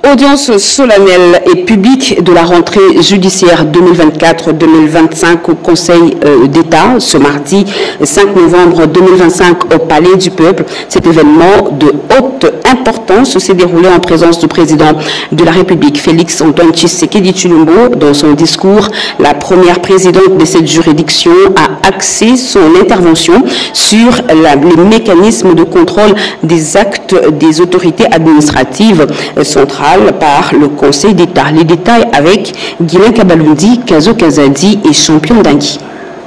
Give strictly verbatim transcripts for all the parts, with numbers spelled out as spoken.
Audience solennelle et publique de la rentrée judiciaire deux mille vingt-quatre deux mille vingt-cinq au Conseil d'État ce mardi cinq novembre deux mille vingt-cinq au Palais du Peuple. Cet événement de haute importance s'est déroulé en présence du président de la République, Félix Antoine Tshisekedi Tshilombo. Dans son discours, la première présidente de cette juridiction a axé son intervention sur la, les mécanismes de contrôle des actes des autorités administratives centrales par le Conseil d'État. Les détails avec Guilain Kabalundi, Kazo Kazadi et Champion Dangui.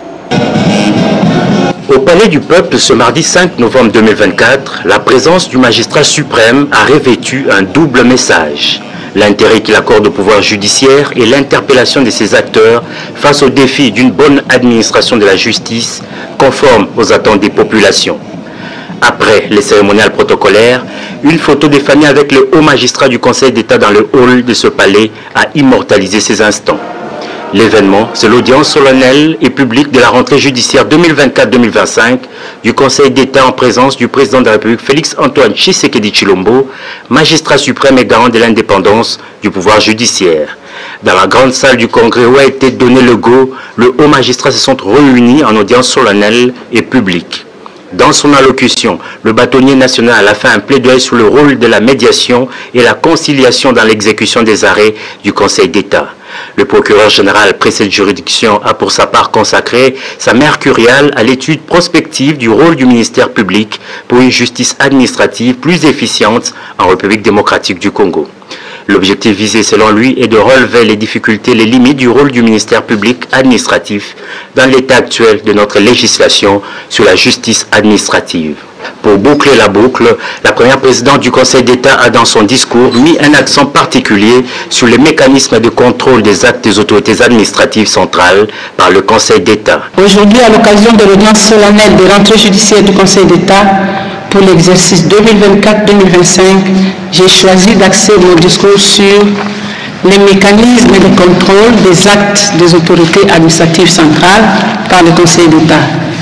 Au Palais du Peuple, ce mardi cinq novembre deux mille vingt-quatre, la présence du magistrat suprême a revêtu un double message. L'intérêt qu'il accorde au pouvoir judiciaire et l'interpellation de ses acteurs face au défi d'une bonne administration de la justice conforme aux attentes des populations. Après les cérémoniales protocolaires, une photo des familles avec le haut magistrat du Conseil d'État dans le hall de ce palais a immortalisé ces instants. L'événement, c'est l'audience solennelle et publique de la rentrée judiciaire deux mille vingt-quatre deux mille vingt-cinq du Conseil d'État en présence du président de la République Félix Antoine Tshisekedi Tshilombo, magistrat suprême et garant de l'indépendance du pouvoir judiciaire. Dans la grande salle du Congrès où a été donné le go, le haut magistrat se sont réunis en audience solennelle et publique. Dans son allocution, le bâtonnier national a fait un plaidoyer sur le rôle de la médiation et la conciliation dans l'exécution des arrêts du Conseil d'État. Le procureur général près cette juridiction a pour sa part consacré sa mercuriale à l'étude prospective du rôle du ministère public pour une justice administrative plus efficiente en République démocratique du Congo. L'objectif visé selon lui est de relever les difficultés, les limites du rôle du ministère public administratif dans l'état actuel de notre législation sur la justice administrative. Pour boucler la boucle, la première présidente du Conseil d'État a dans son discours mis un accent particulier sur les mécanismes de contrôle des actes des autorités administratives centrales par le Conseil d'État. Aujourd'hui, à l'occasion de l'audience solennelle de rentrée judiciaire du Conseil d'État pour l'exercice deux mille vingt-quatre deux mille vingt-cinq, j'ai choisi d'axer mon discours sur les mécanismes de contrôle des actes des autorités administratives centrales par le Conseil d'État.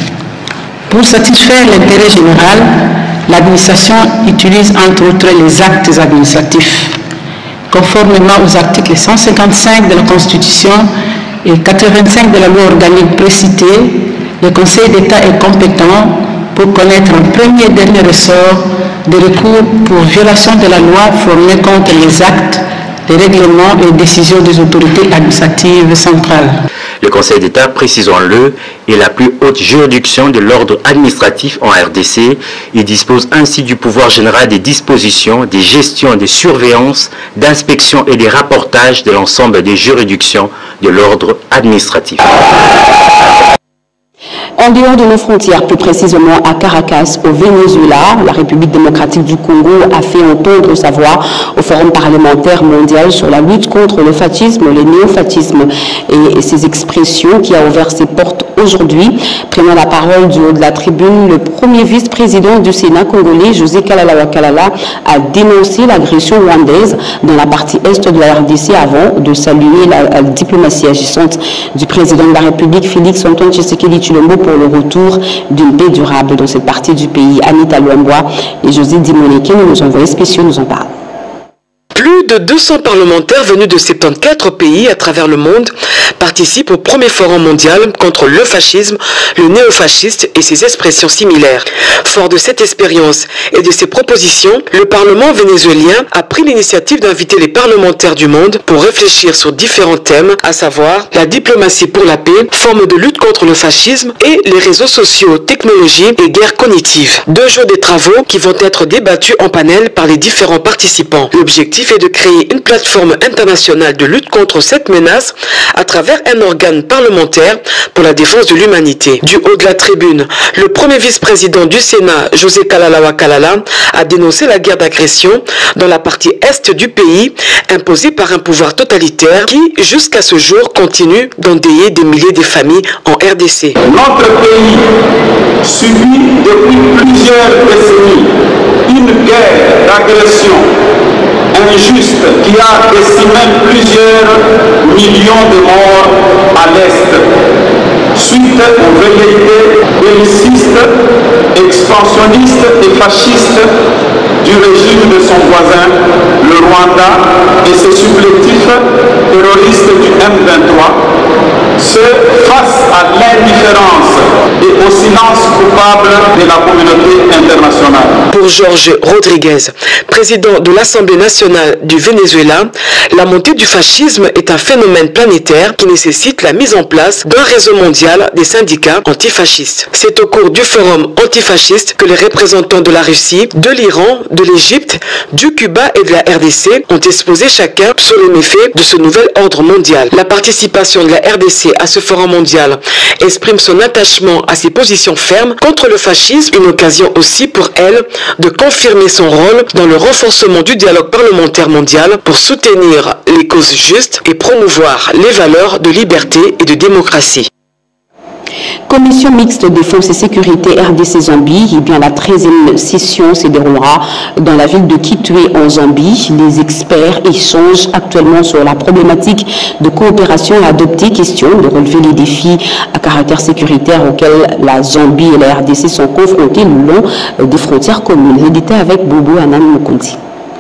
Pour satisfaire l'intérêt général, l'administration utilise entre autres les actes administratifs. Conformément aux articles cent cinquante-cinq de la Constitution et quatre-vingt-cinq de la loi organique précitée, le Conseil d'État est compétent pour connaître en premier et dernier ressort des recours pour violation de la loi formés contre les actes, les règlements et décisions des autorités administratives centrales. Le Conseil d'État, précisons-le, est la plus haute juridiction de l'ordre administratif en R D C. Il dispose ainsi du pouvoir général des dispositions, des gestions, des surveillances, d'inspection et des rapportages de l'ensemble des juridictions de l'ordre administratif. En dehors de nos frontières, plus précisément à Caracas, au Venezuela, la République démocratique du Congo a fait entendre sa voix au Forum parlementaire mondial sur la lutte contre le fascisme, le néofascisme et ses expressions qui a ouvert ses portes aujourd'hui. Prenant la parole du haut de la tribune, le premier vice-président du Sénat congolais, José Kalala Wakalala, a dénoncé l'agression rwandaise dans la partie est de la R D C avant de saluer la, la diplomatie agissante du président de la République, Félix Antoine Tshisekedi Tshilombo, pour le retour d'une paix durable dans cette partie du pays. Anita Luamboa et José Dimoneke, nos envoyés spéciaux, nous en parlent. Plus de deux cents parlementaires venus de soixante-quatorze pays à travers le monde participent au premier forum mondial contre le fascisme, le néofascisme et ses expressions similaires. Fort de cette expérience et de ses propositions, le Parlement vénézuélien a pris l'initiative d'inviter les parlementaires du monde pour réfléchir sur différents thèmes, à savoir la diplomatie pour la paix, forme de lutte contre le fascisme et les réseaux sociaux, technologies et guerre cognitive. Deux jours de travaux qui vont être débattus en panel par les différents participants. L'objectif est de créer une plateforme internationale de lutte contre cette menace à travers un organe parlementaire pour la défense de l'humanité. Du haut de la tribune, le premier vice-président du Sénat, José Kalala Wakalala, a dénoncé la guerre d'agression dans la partie est du pays, imposée par un pouvoir totalitaire qui, jusqu'à ce jour, continue d'endeuiller des milliers de familles en R D C. Notre pays subit depuis plusieurs décennies une guerre d'agression injuste qui a décimé plusieurs millions de morts à l'Est, suite aux velléités bellicistes, expansionnistes et fascistes du régime de son voisin, le Rwanda et ses supplétifs terroristes du M vingt-trois, ce face à l'indifférence et au silence coupable de la communauté internationale. Pour Georges Rodriguez, président de l'Assemblée nationale du Venezuela, la montée du fascisme est un phénomène planétaire qui nécessite la mise en place d'un réseau mondial des syndicats antifascistes. C'est au cours du forum antifasciste que les représentants de la Russie, de l'Iran, de l'Égypte, du Cuba et de la R D C ont exposé chacun sur les méfaits de ce nouvel ordre mondial. La participation de la R D C à ce forum mondial exprime son attachement à ses positions fermes contre le fascisme, une occasion aussi pour elle de confirmer son rôle dans le renforcement du dialogue parlementaire mondial pour soutenir les causes justes et promouvoir les valeurs de liberté et de démocratie. Commission mixte défense et sécurité R D C Zambie, eh bien la treizième session se déroulera dans la ville de Kitwe en Zambie. Les experts échangent actuellement sur la problématique de coopération à adopter, question de relever les défis à caractère sécuritaire auxquels la Zambie et la R D C sont confrontés le long des frontières communes. Les détails avec Bobo Anan Mukonti.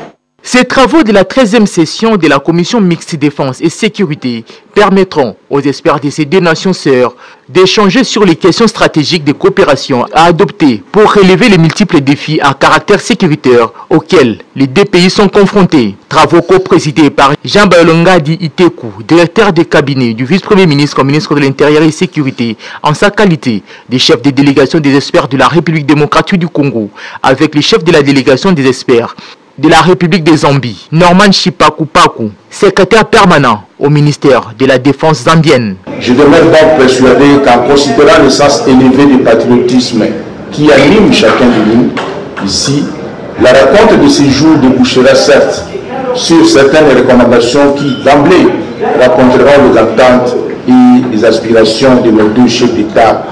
Ces travaux de la treizième session de la Commission mixte défense et sécurité permettront aux experts de ces deux nations sœurs d'échanger sur les questions stratégiques de coopération à adopter pour relever les multiples défis à caractère sécuritaire auxquels les deux pays sont confrontés. Travaux co-présidés par Jean Balongadi Iteku, directeur de cabinet du vice-premier ministre au ministre de l'Intérieur et Sécurité, en sa qualité de chef de délégation des experts de la République démocratique du Congo, avec les chefs de la délégation des experts de la République de Zambie, Norman Chipaku Paku, secrétaire permanent au ministère de la Défense zambienne. Je demeure donc persuadé qu'en considérant le sens élevé du patriotisme qui anime chacun de nous, ici, la rencontre de ces jours débouchera certes sur certaines recommandations qui, d'emblée, rencontreront les attentes et les aspirations de nos deux chefs d'État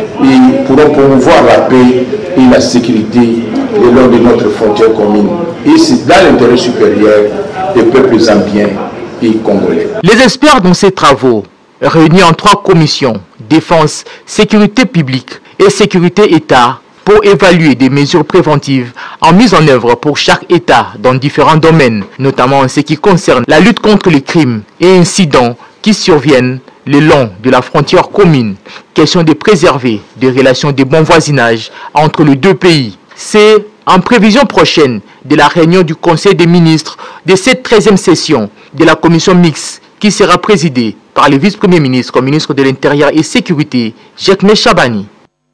et pourront promouvoir la paix et la sécurité le long de notre frontière commune. Et c'est dans l'intérêt supérieur des peuples zambiens et congolais. Les experts dans ces travaux, réunis en trois commissions, défense, sécurité publique et sécurité État, pour évaluer des mesures préventives en mise en œuvre pour chaque État dans différents domaines, notamment en ce qui concerne la lutte contre les crimes et incidents qui surviennent le long de la frontière commune. Question de préserver des relations de bon voisinage entre les deux pays. C'est en prévision prochaine de la réunion du Conseil des ministres de cette treizième session de la Commission mixte qui sera présidée par le vice-premier ministre au ministre de l'Intérieur et Sécurité, Jacques Chabani.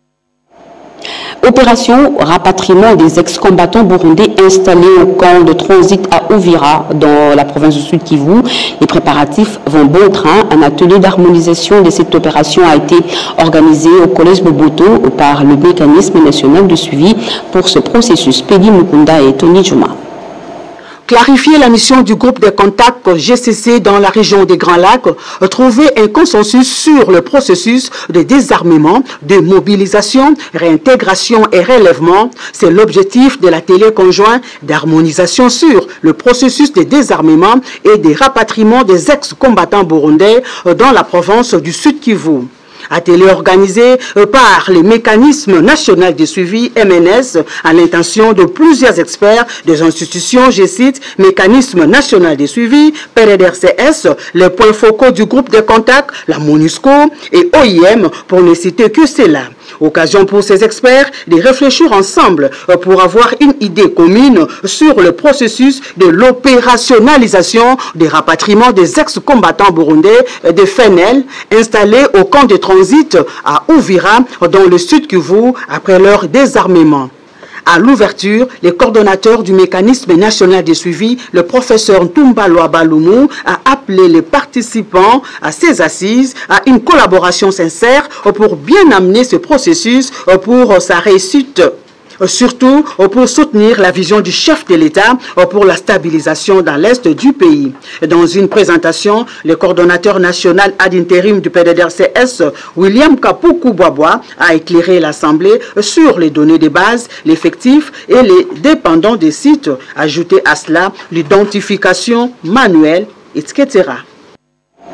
Opération rapatriement des ex-combattants burundais installés au camp de transit à Uvira dans la province du Sud Kivu. Les préparatifs vont bon train. Un atelier d'harmonisation de cette opération a été organisé au collège Boboto par le mécanisme national de suivi pour ce processus. Peggy Mukunda et Tony Juma. Clarifier la mission du groupe de contact G C C dans la région des Grands Lacs, trouver un consensus sur le processus de désarmement, de mobilisation, réintégration et relèvement, c'est l'objectif de l'atelier conjoint d'harmonisation sur le processus de désarmement et de rapatriement des ex-combattants burundais dans la province du Sud Kivu. Atelier organisé par le mécanisme national de suivi M N S à l'intention de plusieurs experts des institutions, je cite, mécanisme national de suivi, P D R C S, les points focaux du groupe de contact, la MONUSCO et O I M, pour ne citer que cela. Occasion pour ces experts de réfléchir ensemble pour avoir une idée commune sur le processus de l'opérationnalisation des rapatriements des ex-combattants burundais de F N L installés au camp de transit à Uvira dans le Sud Kivu après leur désarmement. À l'ouverture, le coordonnateur du mécanisme national de suivi, le professeur Ntumbaloa Balumu, a appelé les participants à ces assises à une collaboration sincère pour bien amener ce processus pour sa réussite. Surtout pour soutenir la vision du chef de l'État pour la stabilisation dans l'Est du pays. Dans une présentation, le coordonnateur national ad intérim du P D R C S, William Kapuku Boaboa, a éclairé l'Assemblée sur les données de base, l'effectif et les dépendants des sites. Ajouté à cela l'identification manuelle, et cetera.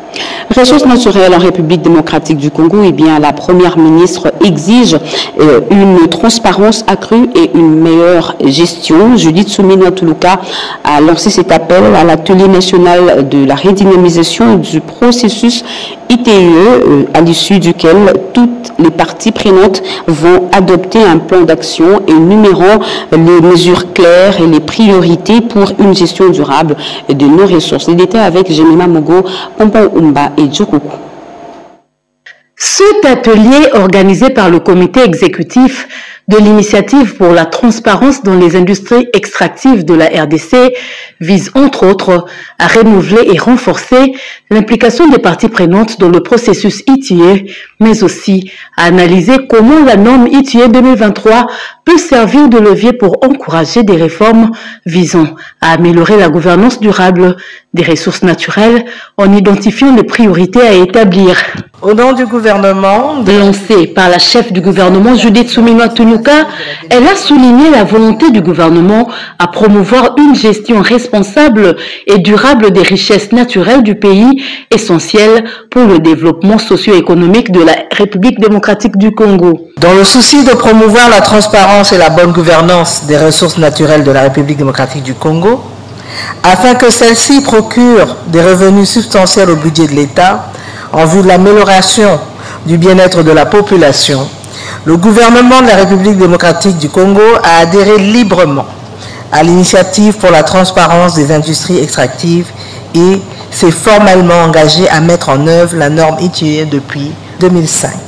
Ressources naturelles en République démocratique du Congo, eh bien, la première ministre exige euh, une transparence accrue et une meilleure gestion. Judith Soumina Tuluka a lancé cet appel à l'atelier national de la redynamisation du processus I T I E, euh, à l'issue duquel toutes les parties prenantes vont adopter un plan d'action énumérant les mesures claires et les priorités pour une gestion durable de nos ressources. Les détails avec Jemima Mogo, Pompon Umba et Djokoku. Cet atelier organisé par le comité exécutif de l'initiative pour la transparence dans les industries extractives de la R D C vise entre autres à renouveler et renforcer l'implication des parties prenantes dans le processus I T I E, mais aussi à analyser comment la norme I T I E deux mille vingt-trois peut servir de levier pour encourager des réformes visant à améliorer la gouvernance durable des ressources naturelles en identifiant les priorités à établir. Au nom du gouvernement, lancée par la chef du gouvernement Judith Soumina Tuluka, elle a souligné la volonté du gouvernement à promouvoir une gestion responsable et durable des richesses naturelles du pays, essentielle pour le développement socio-économique de la République démocratique du Congo. Dans le souci de promouvoir la transparence et la bonne gouvernance des ressources naturelles de la République démocratique du Congo, afin que celle-ci procure des revenus substantiels au budget de l'État, en vue de l'amélioration du bien-être de la population, le gouvernement de la République démocratique du Congo a adhéré librement à l'initiative pour la transparence des industries extractives et s'est formellement engagé à mettre en œuvre la norme I T I E depuis deux mille cinq.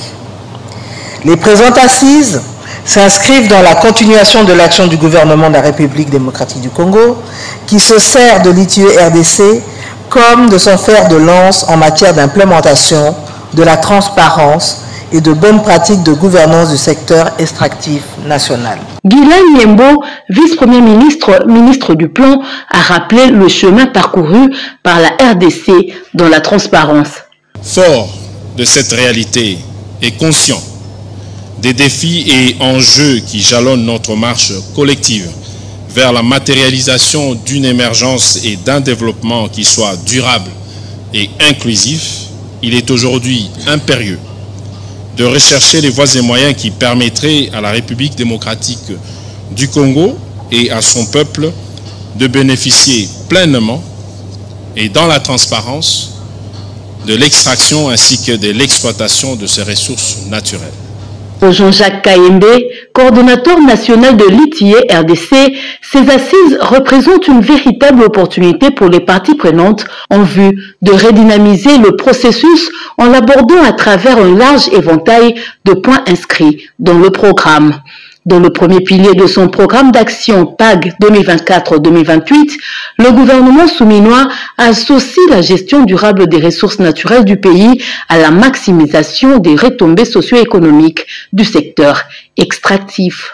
Les présentes assises s'inscrivent dans la continuation de l'action du gouvernement de la République démocratique du Congo, qui se sert de l'I T I E R D C comme de son fer de lance en matière d'implémentation de la transparence et de bonnes pratiques de gouvernance du secteur extractif national. Guylaine Niembo, vice-premier ministre, ministre du Plan, a rappelé le chemin parcouru par la R D C dans la transparence. Fort de cette réalité et conscient des défis et enjeux qui jalonnent notre marche collective vers la matérialisation d'une émergence et d'un développement qui soit durable et inclusif, il est aujourd'hui impérieux de rechercher les voies et moyens qui permettraient à la République démocratique du Congo et à son peuple de bénéficier pleinement et dans la transparence de l'extraction ainsi que de l'exploitation de ces ressources naturelles. Pour Jean-Jacques Kayembe, coordonnateur national de l'I T I E R D C, ces assises représentent une véritable opportunité pour les parties prenantes en vue de redynamiser le processus en l'abordant à travers un large éventail de points inscrits dans le programme. Dans le premier pilier de son programme d'action P A G deux mille vingt-quatre deux mille vingt-huit, le gouvernement souminois associe la gestion durable des ressources naturelles du pays à la maximisation des retombées socio-économiques du secteur extractif.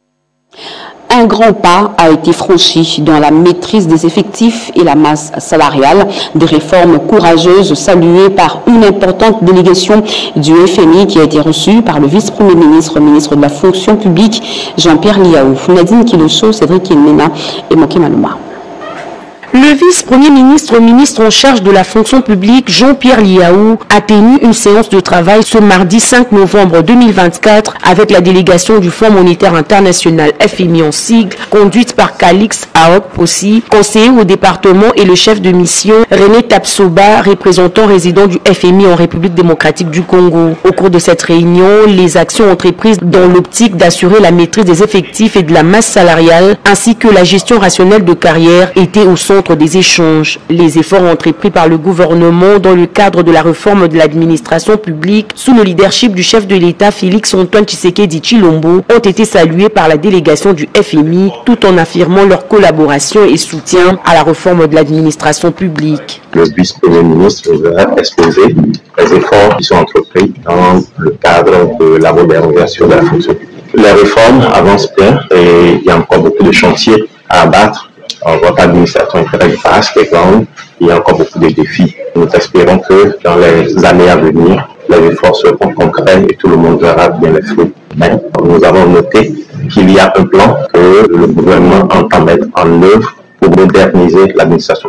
Un grand pas a été franchi dans la maîtrise des effectifs et la masse salariale, des réformes courageuses saluées par une importante délégation du F M I qui a été reçue par le vice-premier ministre, ministre de la fonction publique, Jean-Pierre Liaou. Nadine Kiloso, Cédric Ilmena et Moké Malouma. Le vice-premier ministre, ministre en charge de la fonction publique, Jean-Pierre Liaou, a tenu une séance de travail ce mardi cinq novembre deux mille vingt-quatre avec la délégation du Fonds monétaire international F M I en sigle, conduite par Calix Aop aussi, conseiller au département et le chef de mission René Tapsoba, représentant résident du F M I en République démocratique du Congo. Au cours de cette réunion, les actions entreprises dans l'optique d'assurer la maîtrise des effectifs et de la masse salariale, ainsi que la gestion rationnelle de carrière, étaient au centre des échanges. Les efforts entrepris par le gouvernement dans le cadre de la réforme de l'administration publique sous le leadership du chef de l'État Félix Antoine Tshisekedi Tshilombo ont été salués par la délégation du F M I tout en affirmant leur collaboration et soutien à la réforme de l'administration publique. Le vice-premier ministre va exposer les efforts qui sont entrepris dans le cadre de la modernisation de la fonction publique. Les réformes avancent bien et il y a encore beaucoup de chantiers à abattre. Votre administration est très vaste et grande, il y a encore beaucoup de défis. Nous espérons que dans les années à venir, les efforts seront concrets et tout le monde verra bien les fruits. Mais nous avons noté qu'il y a un plan que le gouvernement entend mettre en œuvre pour moderniser l'administration publique.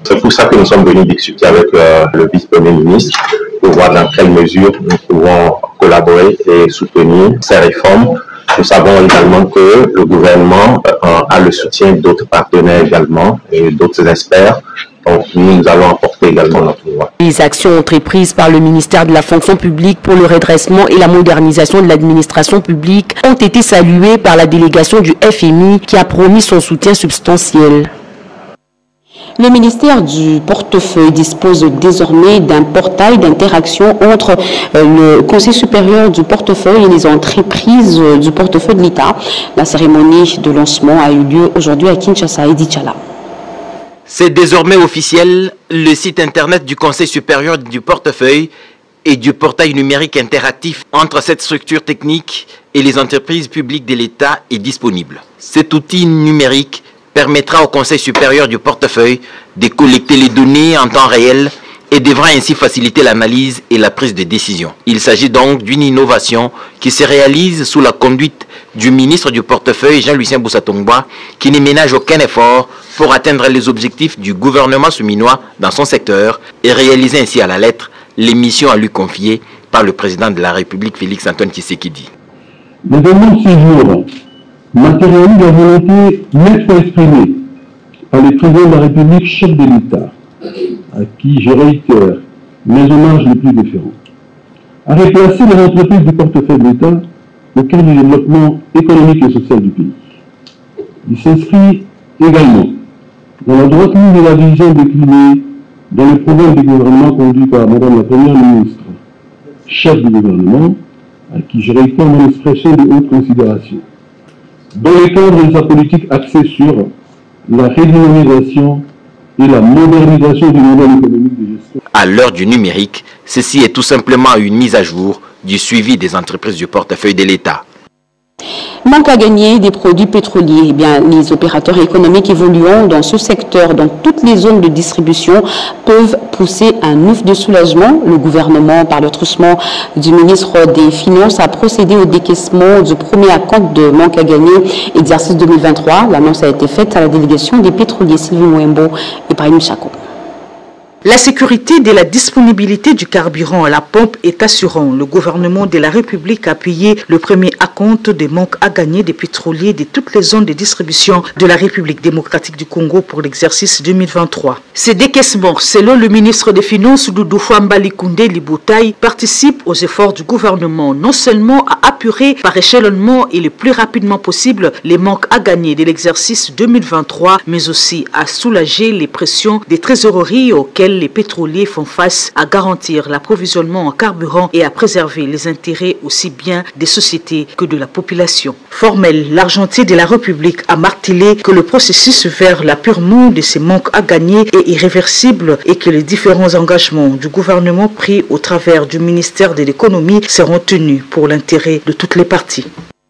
C'est pour ça que nous sommes venus discuter avec euh, le vice-premier ministre pour voir dans quelle mesure nous pouvons collaborer et soutenir ces réformes. Nous savons également que le gouvernement euh, a le soutien d'autres partenaires également et d'autres experts. Donc nous allons apporter également notre voix. Les actions entreprises par le ministère de la fonction publique pour le redressement et la modernisation de l'administration publique ont été saluées par la délégation du F M I qui a promis son soutien substantiel. Le ministère du portefeuille dispose désormais d'un portail d'interaction entre le Conseil supérieur du portefeuille et les entreprises du portefeuille de l'État. La cérémonie de lancement a eu lieu aujourd'hui à Kinshasa et Dichala. C'est désormais officiel, le site internet du Conseil supérieur du portefeuille et du portail numérique interactif entre cette structure technique et les entreprises publiques de l'État est disponible. Cet outil numérique permettra au Conseil supérieur du portefeuille de collecter les données en temps réel et devra ainsi faciliter l'analyse et la prise de décision. Il s'agit donc d'une innovation qui se réalise sous la conduite du ministre du portefeuille Jean-Lucien Boussa-Tongba, qui ne ménage aucun effort pour atteindre les objectifs du gouvernement souminois dans son secteur et réaliser ainsi à la lettre les missions à lui confiées par le président de la République Félix-Antoine Tshisekedi. L'événement de ce jour matérialise la volonté nettement exprimée par le président de la République, chef de l'État, à qui je réitère mes hommages les plus déférents, à replacer les entreprises du portefeuille de l'État au cœur du développement économique et social du pays. Il s'inscrit également dans la droite ligne de la vision déclinée dans le programme du gouvernement conduit par Madame la Première ministre, chef du gouvernement, à qui je réitère mon expression de haute considération, dans le cadre de sa politique axée sur la redynamisation et la modernisation du modèle économique de gestion. À l'heure du numérique, ceci est tout simplement une mise à jour du suivi des entreprises du portefeuille de l'État. Manque à gagner des produits pétroliers. Eh bien, les opérateurs économiques évoluant dans ce secteur, dans toutes les zones de distribution, peuvent pousser un ouf de soulagement. Le gouvernement, par le truchement du ministre des Finances, a procédé au décaissement du premier acompte de manque à gagner exercice deux mille vingt-trois. L'annonce a été faite à la délégation des pétroliers Sylvie Mouembo et Païm Chako. La sécurité de la disponibilité du carburant à la pompe est assurant. Le gouvernement de la République a payé le premier acompte des manques à gagner des pétroliers de toutes les zones de distribution de la République démocratique du Congo pour l'exercice deux mille vingt-trois. Ces décaissements, selon le ministre des Finances Doudou Fouambali Koundé Liboutaï, participent aux efforts du gouvernement non seulement à apurer par échelonnement et le plus rapidement possible les manques à gagner de l'exercice deux mille vingt-trois, mais aussi à soulager les pressions des trésoreries auxquelles les pétroliers font face, à garantir l'approvisionnement en carburant et à préserver les intérêts aussi bien des sociétés que de la population. Formel, l'argentier de la République a martelé que le processus vers l'apurement de ces manques à gagner est irréversible et que les différents engagements du gouvernement pris au travers du ministère de l'économie seront tenus pour l'intérêt de toutes les parties.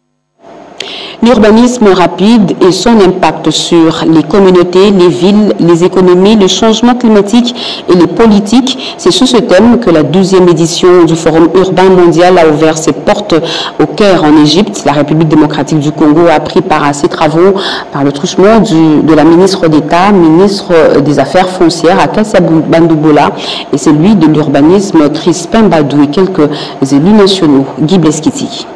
L'urbanisme rapide et son impact sur les communautés, les villes, les économies, le changement climatique et les politiques. C'est sous ce thème que la douzième édition du Forum urbain mondial a ouvert ses portes au Caire en Égypte. La République démocratique du Congo a pris part à ces travaux par le truchement du, de la ministre d'État, ministre des Affaires foncières, Akassia Bandoubola, et celui de l'urbanisme, Crispin Badou, et quelques élus nationaux. Guy Bleskiti.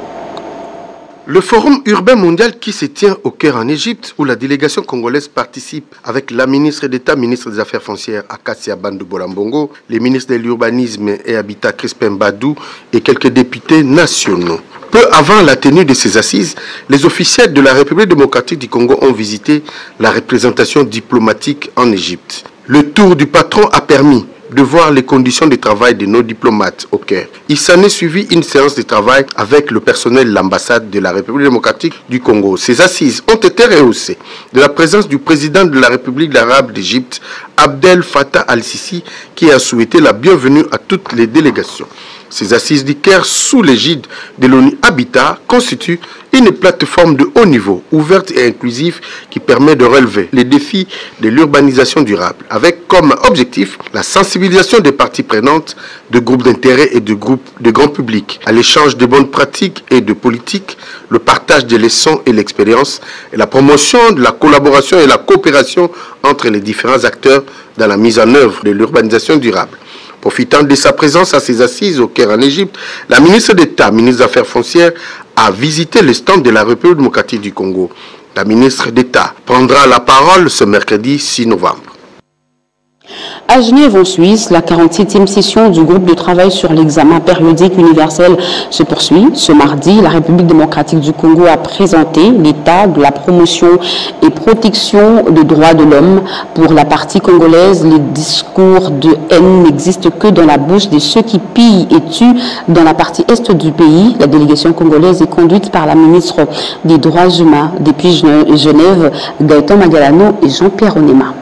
Le Forum urbain mondial qui se tient au Caire en Égypte, où la délégation congolaise participe avec la ministre d'État, ministre des Affaires foncières Akassia Bandoubola Mbongo, les ministres de l'Urbanisme et Habitat Crispin Badou et quelques députés nationaux. Peu avant la tenue de ces assises, les officiels de la République démocratique du Congo ont visité la représentation diplomatique en Égypte. Le tour du patron a permis de voir les conditions de travail de nos diplomates au Caire. Il s'en est suivi une séance de travail avec le personnel de l'ambassade de la République démocratique du Congo. Ces assises ont été rehaussées de la présence du président de la République arabe d'Égypte, Abdel Fattah al-Sisi, qui a souhaité la bienvenue à toutes les délégations. Ces assises du Caire sous l'égide de l'ONU Habitat constitue une plateforme de haut niveau, ouverte et inclusive, qui permet de relever les défis de l'urbanisation durable, avec comme objectif la sensibilisation des parties prenantes, de groupes d'intérêt et de groupes de grand public, à l'échange de bonnes pratiques et de politiques, le partage des leçons et l'expérience, et la promotion de la collaboration et la coopération entre les différents acteurs dans la mise en œuvre de l'urbanisation durable. Profitant de sa présence à ses assises au Caire en Égypte, la ministre d'État, ministre des Affaires foncières, a visité le stand de la République démocratique du Congo. La ministre d'État prendra la parole ce mercredi six novembre. À Genève, en Suisse, la quarante-septième session du groupe de travail sur l'examen périodique universel se poursuit. Ce mardi, la République démocratique du Congo a présenté l'état de la promotion et protection des droits de l'homme. Pour la partie congolaise, les discours de haine n'existent que dans la bouche de ceux qui pillent et tuent dans la partie est du pays. La délégation congolaise est conduite par la ministre des Droits humains depuis Genève, Gaëtan Magalano et Jean-Pierre Onema.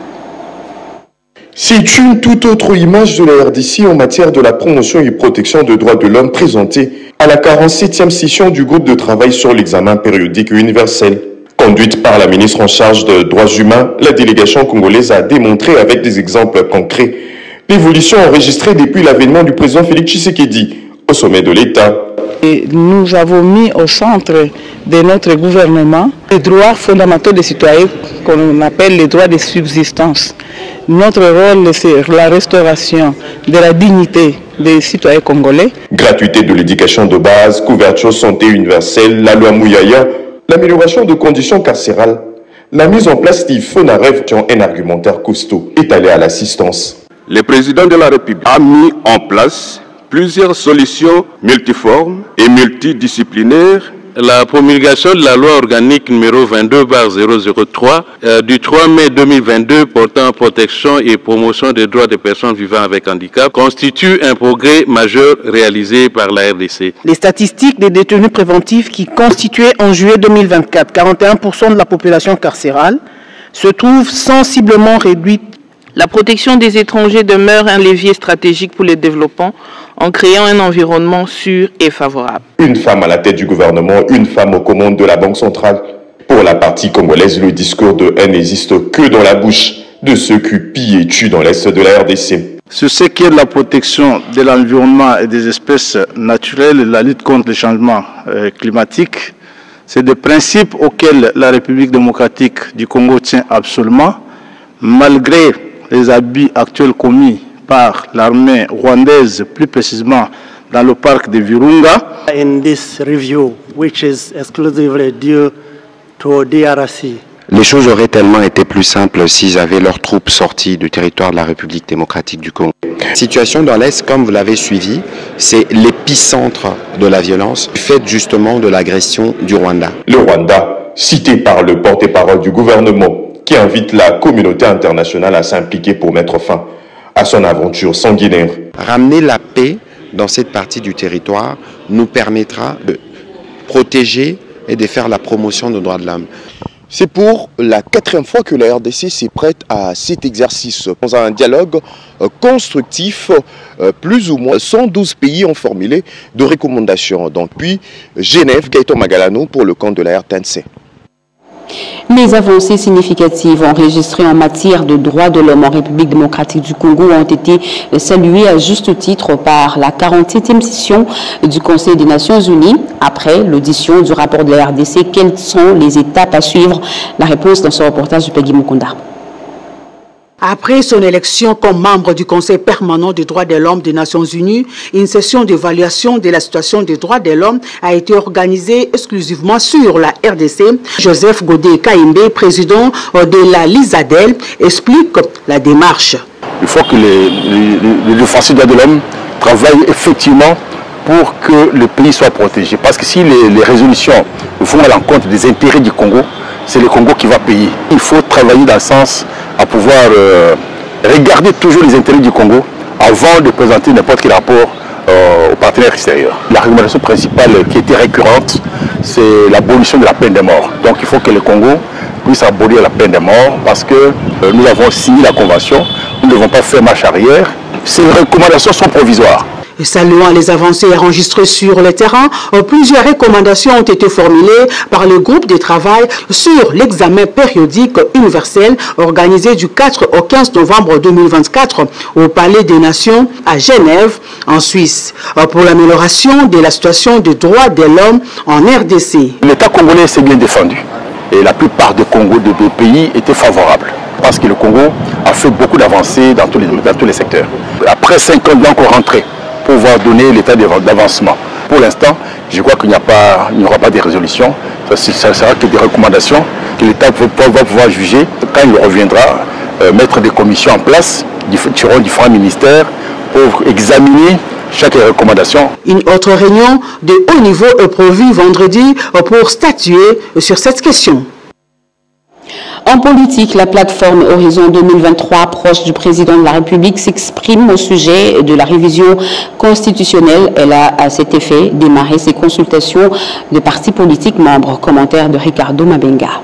C'est une toute autre image de la R D C en matière de la promotion et protection des droits de l'homme présentée à la quarante-septième session du groupe de travail sur l'examen périodique universel. Conduite par la ministre en charge des droits humains, la délégation congolaise a démontré avec des exemples concrets l'évolution enregistrée depuis l'avènement du président Félix Tshisekedi au sommet de l'État. Et nous avons mis au centre de notre gouvernement les droits fondamentaux des citoyens qu'on appelle les droits de subsistance. Notre rôle, c'est la restauration de la dignité des citoyens congolais. Gratuité de l'éducation de base, couverture santé universelle, la loi Mouyaya, l'amélioration de conditions carcérales, la mise en place des FONAREF qui ont un argumentaire costaud étalé à l'assistance. Le président de la République a mis en place plusieurs solutions multiformes et multidisciplinaires. La promulgation de la loi organique numéro vingt-deux barre zéro zéro trois euh, du trois mai deux mille vingt-deux portant protection et promotion des droits des personnes vivant avec handicap constitue un progrès majeur réalisé par la R D C. Les statistiques des détenus préventifs qui constituaient en juillet deux mille vingt-quatre quarante et un pour cent de la population carcérale se trouvent sensiblement réduites. La protection des étrangers demeure un levier stratégique pour le développement en créant un environnement sûr et favorable. Une femme à la tête du gouvernement, une femme aux commandes de la Banque centrale. Pour la partie congolaise, le discours de haine n'existe que dans la bouche de ceux qui pillent et tuent dans l'est de la R D C. Sur ce qui est de la protection de l'environnement et des espèces naturelles et la lutte contre les changements euh, climatiques, c'est des principes auxquels la République démocratique du Congo tient absolument, malgré les abus actuels commis par l'armée rwandaise, plus précisément dans le parc de Virunga. In this review, which is exclusively due to D R C. Les choses auraient tellement été plus simples s'ils avaient leurs troupes sorties du territoire de la République démocratique du Congo. La situation dans l'Est, comme vous l'avez suivi, c'est l'épicentre de la violence, faite justement de l'agression du Rwanda. Le Rwanda, cité par le porte-parole du gouvernement, qui invite la communauté internationale à s'impliquer pour mettre fin à son aventure sanguinaire. Ramener la paix dans cette partie du territoire nous permettra de protéger et de faire la promotion des droits de l'homme. C'est pour la quatrième fois que la R D C s'est prête à cet exercice. Dans un dialogue constructif, plus ou moins cent douze pays ont formulé de recommandations. Donc, puis Genève, Gaëtan Magalano pour le compte de la R T N C. Les avancées significatives enregistrées en matière de droits de l'homme en République démocratique du Congo ont été saluées à juste titre par la quarante-septième session du Conseil des Nations Unies. Après l'audition du rapport de la R D C, quelles sont les étapes à suivre? La réponse dans ce reportage de Peggy Mukunda. Après son élection comme membre du Conseil permanent des droits de l'homme des Nations Unies, une session d'évaluation de la situation des droits de l'homme a été organisée exclusivement sur la R D C. Joseph Godé Kaimbe, président de la Lisadel, explique la démarche. Il faut que les, les, les défenseurs des droits de l'homme travaillent effectivement pour que le pays soit protégé. Parce que si les, les résolutions vont à l'encontre des intérêts du Congo, c'est le Congo qui va payer. Il faut travailler dans le sens à pouvoir euh, regarder toujours les intérêts du Congo avant de présenter n'importe quel rapport euh, aux partenaires extérieurs. La recommandation principale qui était récurrente, c'est l'abolition de la peine de mort. Donc il faut que le Congo puisse abolir la peine de mort parce que euh, nous avons signé la convention, nous ne devons pas faire marche arrière. Ces recommandations sont provisoires. Saluant les avancées enregistrées sur le terrain, plusieurs recommandations ont été formulées par le groupe de travail sur l'examen périodique universel organisé du quatre au quinze novembre deux mille vingt-quatre au Palais des Nations à Genève, en Suisse, pour l'amélioration de la situation des droits de l'homme en R D C. L'État congolais s'est bien défendu et la plupart des Congos de deux pays étaient favorables parce que le Congo a fait beaucoup d'avancées dans tous les, dans tous les secteurs. Après cinq ans, il doit encore rentrer pour pouvoir donner l'état d'avancement. Pour l'instant, je crois qu'il n'y a pas, il n'y aura pas de résolution. Ça ne sera que des recommandations que l'État va pouvoir juger quand il reviendra, euh, mettre des commissions en place sur différents ministères pour examiner chaque recommandation. Une autre réunion de haut niveau est prévue vendredi pour statuer sur cette question. En politique, la plateforme Horizon deux mille vingt-trois, proche du président de la République, s'exprime au sujet de la révision constitutionnelle. Elle a à cet effet démarré ses consultations de partis politiques membres. Commentaire de Ricardo Mabenga.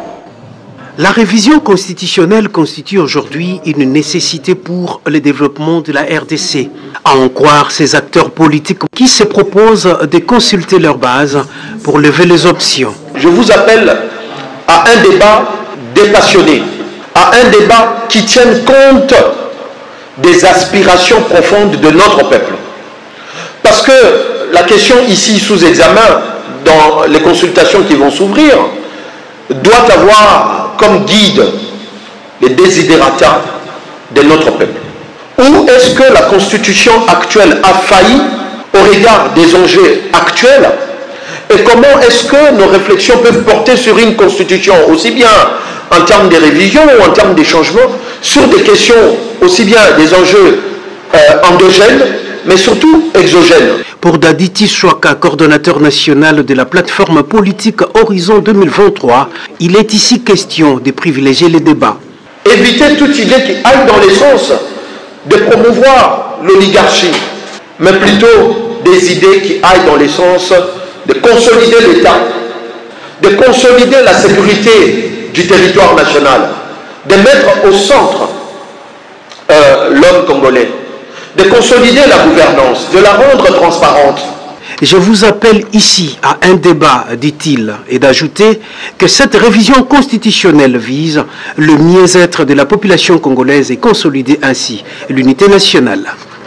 La révision constitutionnelle constitue aujourd'hui une nécessité pour le développement de la R D C. À en croire ces acteurs politiques qui se proposent de consulter leur base pour lever les options. Je vous appelle à un débat dépassionné, à un débat qui tienne compte des aspirations profondes de notre peuple. Parce que la question ici sous examen, dans les consultations qui vont s'ouvrir, doit avoir comme guide les desiderata de notre peuple. Où est-ce que la constitution actuelle a failli au regard des enjeux actuels? Et comment est-ce que nos réflexions peuvent porter sur une constitution, aussi bien en termes de révision ou en termes de changements, sur des questions aussi bien des enjeux euh, endogènes, mais surtout exogènes. Pour Daditi Chouaka, coordonnateur national de la plateforme politique Horizon deux mille vingt-trois, il est ici question de privilégier les débats. Éviter toute idée qui aille dans le sens de promouvoir l'oligarchie, mais plutôt des idées qui aillent dans le sens de consolider l'État, de consolider la sécurité du territoire national, de mettre au centre euh, l'homme congolais, de consolider la gouvernance, de la rendre transparente. Je vous appelle ici à un débat, dit-il, et d'ajouter que cette révision constitutionnelle vise le mieux-être de la population congolaise et consolider ainsi l'unité nationale.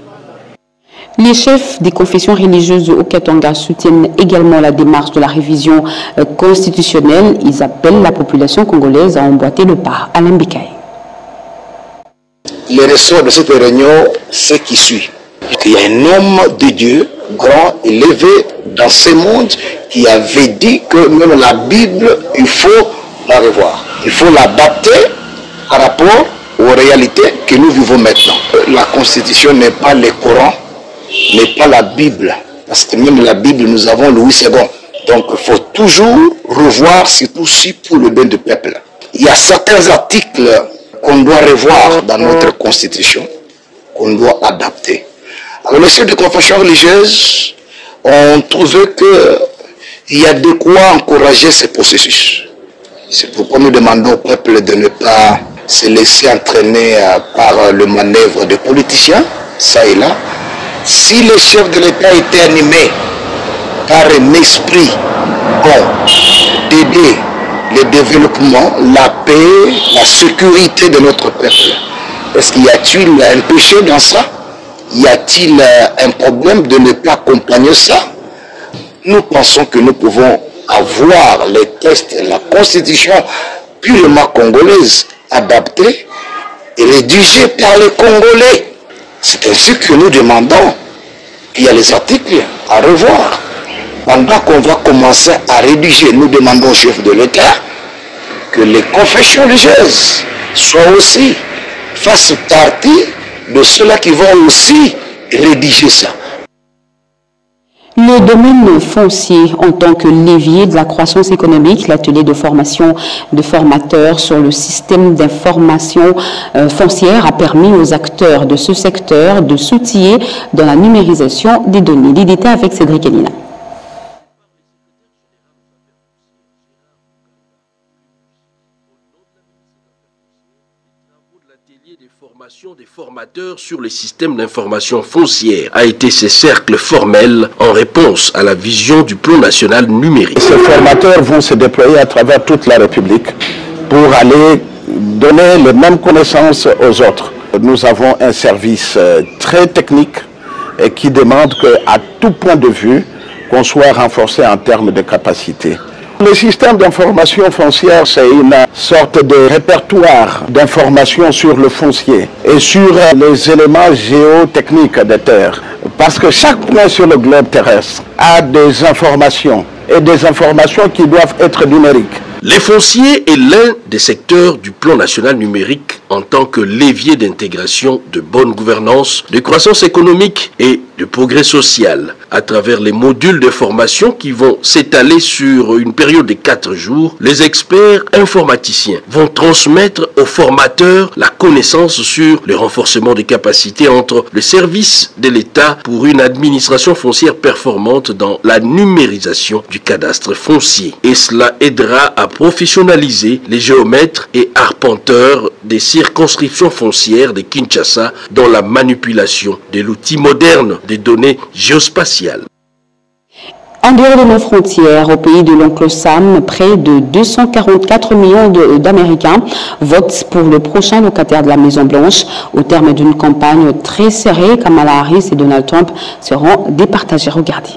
Les chefs des confessions religieuses au Katanga soutiennent également la démarche de la révision constitutionnelle. Ils appellent la population congolaise à emboîter le pas. Alain Bikaï. Les ressorts de cette réunion, c'est qui suit. Il y a un homme de Dieu, grand, élevé dans ce monde, qui avait dit que même la Bible, il faut la revoir. Il faut l'adapter par rapport aux réalités que nous vivons maintenant. La Constitution n'est pas le Coran, n'est pas la Bible. Parce que même la Bible, nous avons Louis second. Donc il faut toujours revoir, surtout si pour le bien du peuple. Il y a certains articles qu'on doit revoir dans notre Constitution, qu'on doit adapter. Alors les chefs de confession religieuse ont trouvé qu'il y a de quoi encourager ce processus. C'est pourquoi nous demandons au peuple de ne pas se laisser entraîner par le manœuvre des politiciens, ça et là. Si les chefs de l'État étaient animés par un esprit bon d'aider le développement, la paix, la sécurité de notre peuple, est-ce qu'il y a-t-il un péché dans ça? Y a-t-il un problème de ne pas accompagner ça? Nous pensons que nous pouvons avoir les textes, la constitution purement congolaise adaptée et rédigée par les Congolais. C'est ainsi que nous demandons. Il y a les articles à revoir. Pendant qu'on va commencer à rédiger, nous demandons au chef de l'État que les confessions religieuses soient aussi, fassent partie de ceux-là qui vont aussi rédiger ça. Le domaine foncier en tant que levier de la croissance économique, l'atelier de formation de formateurs sur le système d'information euh, foncière a permis aux acteurs de ce secteur de s'outiller dans la numérisation des données. Les détails avec Cédric Elina. Des formateurs sur les systèmes d'information foncière a été ces cercles formels en réponse à la vision du plan national numérique. Ces formateurs vont se déployer à travers toute la République pour aller donner les mêmes connaissances aux autres. Nous avons un service très technique et qui demande qu'à tout point de vue, qu'on soit renforcé en termes de capacité. Le système d'information foncière, c'est une sorte de répertoire d'informations sur le foncier et sur les éléments géotechniques des terres. Parce que chaque point sur le globe terrestre a des informations et des informations qui doivent être numériques. Les fonciers est l'un des secteurs du plan national numérique en tant que levier d'intégration, de bonne gouvernance, de croissance économique et de progrès social à travers les modules de formation qui vont s'étaler sur une période de quatre jours. Les experts informaticiens vont transmettre aux formateurs la connaissance sur le renforcement des capacités entre le service de l'État pour une administration foncière performante dans la numérisation du cadastre foncier. Et cela aidera à professionnaliser les géomètres et arpenteurs des circonscriptions foncières de Kinshasa dans la manipulation de l'outil moderne des données géospatiales. En dehors de nos frontières, au pays de l'oncle Sam, près de deux cent quarante-quatre millions d'Américains votent pour le prochain locataire de la Maison-Blanche. Au terme d'une campagne très serrée, Kamala Harris et Donald Trump seront départagés. Regardez.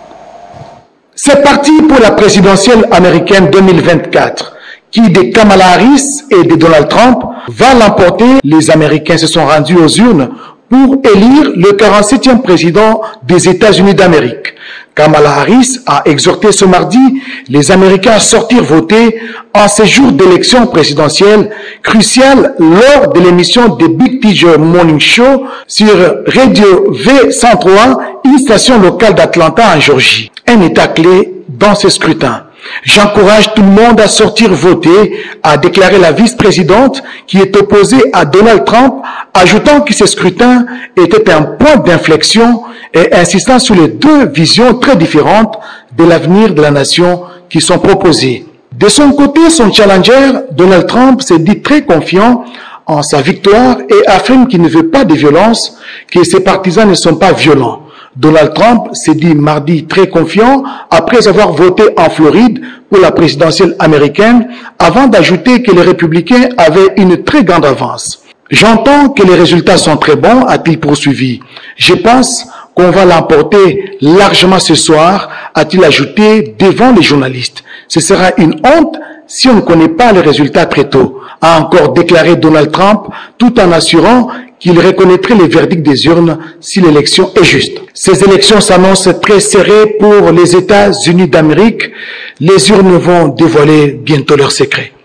C'est parti pour la présidentielle américaine deux mille vingt-quatre, qui de Kamala Harris et de Donald Trump va l'emporter. Les Américains se sont rendus aux urnes pour élire le quarante-septième président des États-Unis d'Amérique. Kamala Harris a exhorté ce mardi les Américains à sortir voter en ces jours d'élection présidentielle cruciale lors de l'émission de Big T J Morning Show sur Radio V cent trois, une station locale d'Atlanta en Géorgie. Un état clé dans ce scrutin. J'encourage tout le monde à sortir voter, a déclaré la vice-présidente qui est opposée à Donald Trump, ajoutant que ce scrutin était un point d'inflexion et insistant sur les deux visions très différentes de l'avenir de la nation qui sont proposées. De son côté, son challenger, Donald Trump, s'est dit très confiant en sa victoire et affirme qu'il ne veut pas de violence, que ses partisans ne sont pas violents. Donald Trump s'est dit mardi très confiant après avoir voté en Floride pour la présidentielle américaine, avant d'ajouter que les républicains avaient une très grande avance. J'entends que les résultats sont très bons, a-t-il poursuivi. Je pense qu'on va l'emporter largement ce soir, a-t-il ajouté devant les journalistes. Ce sera une honte si on ne connaît pas les résultats très tôt, a encore déclaré Donald Trump, tout en assurant qu'il reconnaîtrait les verdicts des urnes si l'élection est juste. Ces élections s'annoncent très serrées pour les États-Unis d'Amérique. Les urnes vont dévoiler bientôt leurs secrets.